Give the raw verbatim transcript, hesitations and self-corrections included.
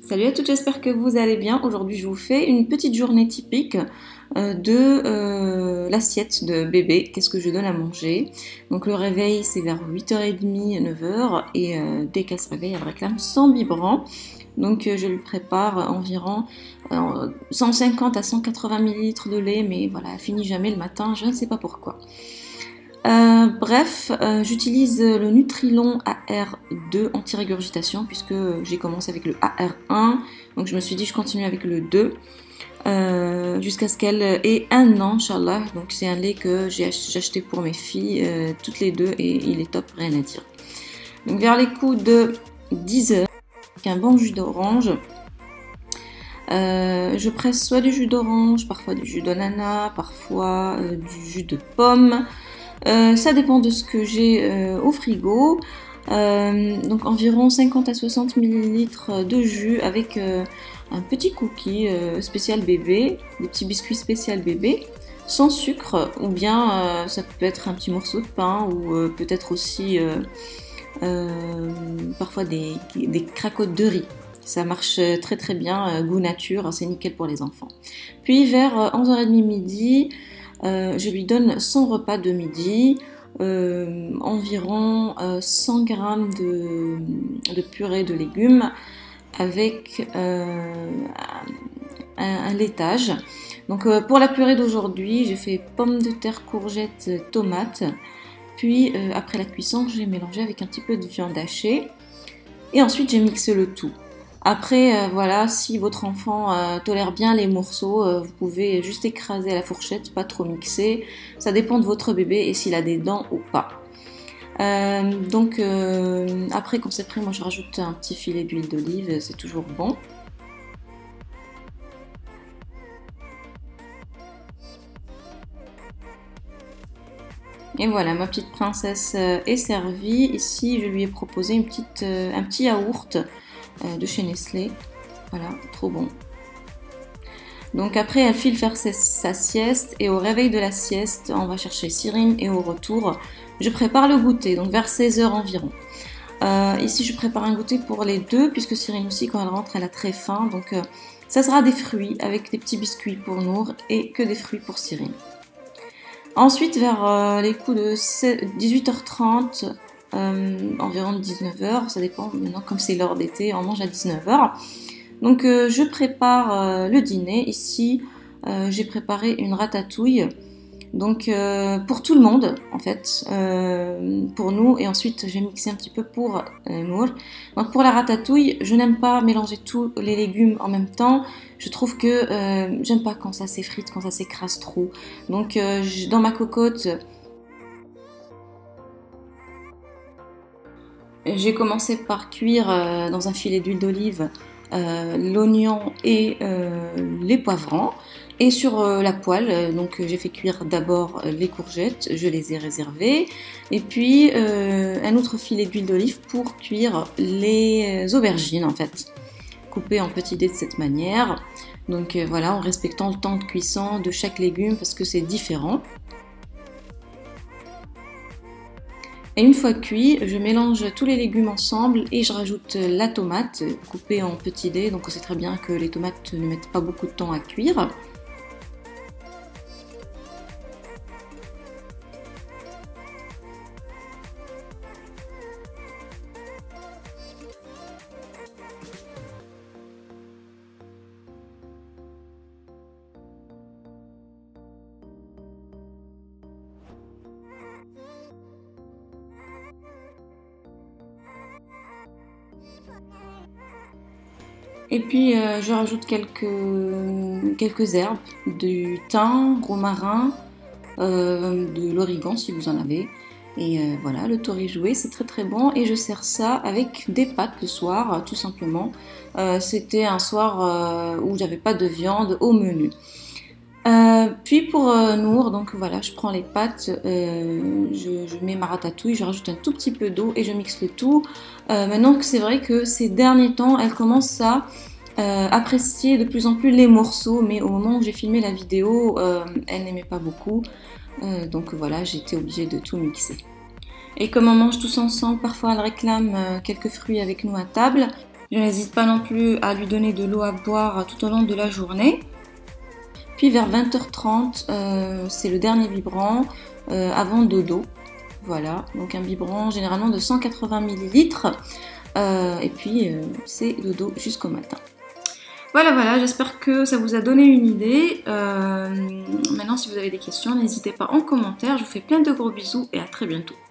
Salut à toutes, j'espère que vous allez bien. Aujourd'hui, je vous fais une petite journée typique euh, de euh, l'assiette de bébé. Qu'est-ce que je donne à manger? Donc le réveil, c'est vers huit heures trente, neuf heures. Et euh, dès qu'elle se réveille, elle réclame son biberon. Donc euh, je lui prépare environ euh, cent cinquante à cent quatre-vingts millilitres de lait. Mais voilà, elle finit jamais le matin, je ne sais pas pourquoi. Euh, bref, euh, j'utilise le Nutrilon A R deux anti-régurgitation puisque j'ai commencé avec le A R un, donc je me suis dit je continue avec le deux euh, jusqu'à ce qu'elle ait un an, Inch'Allah. Donc c'est un lait que j'ai acheté pour mes filles, euh, toutes les deux, et il est top, rien à dire. Donc vers les coups de dix heures, avec un bon jus d'orange, euh, je presse soit du jus d'orange, parfois du jus d'ananas, parfois euh, du jus de pomme. Euh, ça dépend de ce que j'ai euh, au frigo. Euh, donc environ cinquante à soixante millilitres de jus avec euh, un petit cookie euh, spécial bébé, des petits biscuits spécial bébé, sans sucre, ou bien euh, ça peut être un petit morceau de pain, ou euh, peut-être aussi euh, euh, parfois des, des cracottes de riz. Ça marche très très bien, euh, goût nature, c'est nickel pour les enfants. Puis vers onze heures trente midi, Euh, je lui donne son repas de midi, euh, environ euh, cent grammes de, de purée de légumes avec euh, un, un laitage. Donc euh, pour la purée d'aujourd'hui, j'ai fait pommes de terre, courgettes, tomates. Puis euh, après la cuisson, j'ai mélangé avec un petit peu de viande hachée. Et ensuite, j'ai mixé le tout. Après, euh, voilà, si votre enfant euh, tolère bien les morceaux, euh, vous pouvez juste écraser à la fourchette, pas trop mixer. Ça dépend de votre bébé et s'il a des dents ou pas. Euh, donc, euh, après, quand c'est prêt, moi je rajoute un petit filet d'huile d'olive, c'est toujours bon. Et voilà, ma petite princesse est servie. Ici, je lui ai proposé une petite, euh, un petit yaourt de chez Nestlé. Voilà, trop bon. Donc après, elle file faire sa, sa sieste, et au réveil de la sieste, on va chercher Cyrine, et au retour, je prépare le goûter, donc vers seize heures environ. Euh, ici, je prépare un goûter pour les deux, puisque Cyrine aussi, quand elle rentre, elle a très faim. Donc euh, ça sera des fruits avec des petits biscuits pour Nour et que des fruits pour Cyrine. Ensuite, vers euh, les coups de dix-huit heures trente, Euh, environ dix-neuf heures, ça dépend, maintenant comme c'est l'heure d'été, on mange à dix-neuf heures. Donc euh, je prépare euh, le dîner. Ici euh, j'ai préparé une ratatouille, donc euh, pour tout le monde en fait, euh, pour nous, et ensuite j'ai mixé un petit peu pour euh, Nour. Donc pour la ratatouille, je n'aime pas mélanger tous les légumes en même temps. Je trouve que euh, j'aime pas quand ça s'effrite, quand ça s'écrase trop. Donc euh, dans ma cocotte, j'ai commencé par cuire euh, dans un filet d'huile d'olive euh, l'oignon et euh, les poivrons. Et sur euh, la poêle, euh, donc j'ai fait cuire d'abord les courgettes, je les ai réservées. Et puis euh, un autre filet d'huile d'olive pour cuire les aubergines en fait, coupées en petits dés de cette manière. Donc euh, voilà, en respectant le temps de cuisson de chaque légume parce que c'est différent. Et une fois cuit, je mélange tous les légumes ensemble et je rajoute la tomate coupée en petits dés. Donc on sait très bien que les tomates ne mettent pas beaucoup de temps à cuire. Et puis euh, je rajoute quelques, quelques herbes, du thym, romarin, euh, de l'origan si vous en avez. Et euh, voilà, le tour est joué, c'est très très bon. Et je sers ça avec des pâtes le soir, tout simplement. Euh, C'était un soir euh, où j'avais pas de viande au menu. Euh, puis pour euh, Nour, donc voilà, je prends les pâtes, euh, je, je mets ma ratatouille, je rajoute un tout petit peu d'eau et je mixe le tout. Euh, maintenant que c'est vrai que ces derniers temps, elle commence à euh, apprécier de plus en plus les morceaux, mais au moment où j'ai filmé la vidéo, euh, elle n'aimait pas beaucoup. Euh, donc voilà, j'étais obligée de tout mixer. Et comme on mange tous ensemble, parfois elle réclame quelques fruits avec nous à table. Je n'hésite pas non plus à lui donner de l'eau à boire tout au long de la journée. Puis vers vingt heures trente, euh, c'est le dernier biberon euh, avant dodo. Voilà, donc un biberon généralement de cent quatre-vingts millilitres. Euh, et puis euh, c'est dodo jusqu'au matin. Voilà, voilà, j'espère que ça vous a donné une idée. Euh, maintenant, si vous avez des questions, n'hésitez pas en commentaire. Je vous fais plein de gros bisous et à très bientôt.